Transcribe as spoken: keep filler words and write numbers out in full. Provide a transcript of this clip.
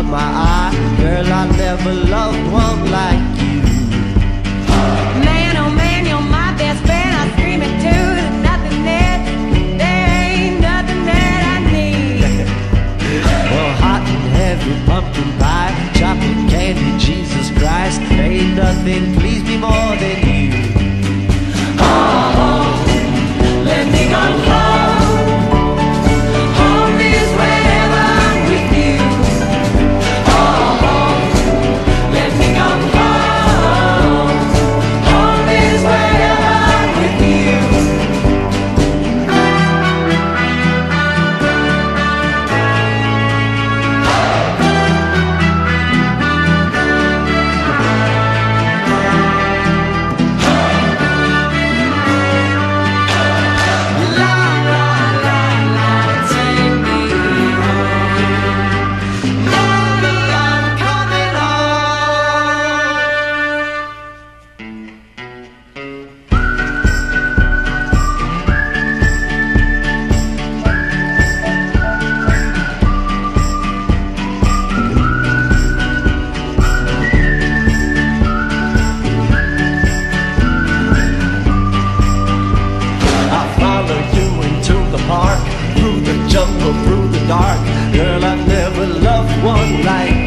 my eye. Girl, I never loved one like you. Man, oh man, you're my best friend. I scream it too. There's nothing that, there ain't nothing that I need. Well, hot and heavy pumpkin pie, chocolate candy, Jesus Christ, ain't nothing please me more than you. Oh, let me go home. Home is wherever I'm with you. Oh, let me go home. Home is wherever I'm with you. Through the jungle, through the dark, girl, I never loved one like